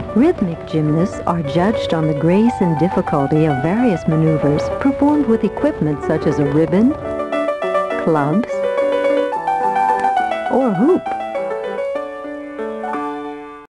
Rhythmic gymnasts are judged on the grace and difficulty of various maneuvers performed with equipment such as a ribbon, clubs, or hoop.